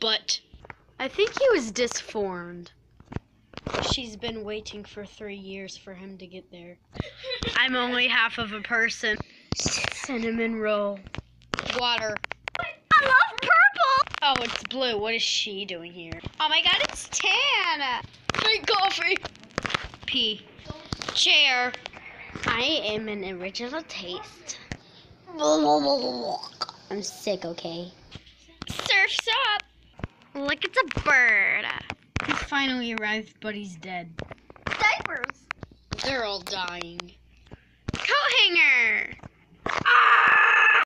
butt. I think he was disformed. She's been waiting for 3 years for him to get there. I'm only half of a person. Cinnamon roll. Water. I love purple. Oh, it's blue. What is she doing here? Oh my god, it's tan. Drink coffee. Pee. Chair. I am an original taste. I'm sick, okay? Surf's up. Look, it's a bird. He finally arrived, but he's dead. Diapers. They're all dying. Coat hanger. Ah!